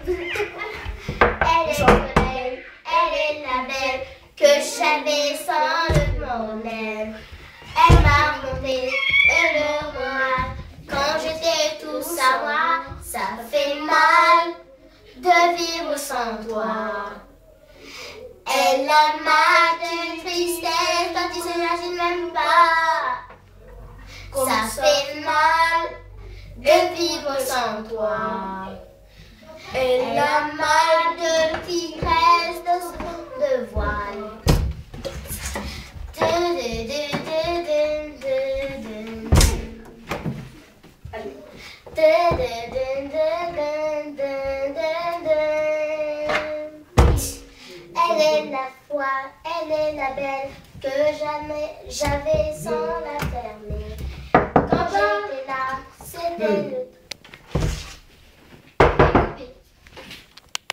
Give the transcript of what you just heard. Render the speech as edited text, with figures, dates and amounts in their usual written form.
Elle est belle, elle est la belle que j'avais sans le monde. Elle m'a remonté le moral quand j'étais tout à moi. Ça fait mal de vivre sans toi. Elle a mal de tristesse quand tu s'imagines même pas. Ça fait mal de vivre sans toi. Elle a mal de tigresse de voile. Elle est la foi, elle est la belle que jamais j'avais sans la fermer. Quand j'étais là, c'était le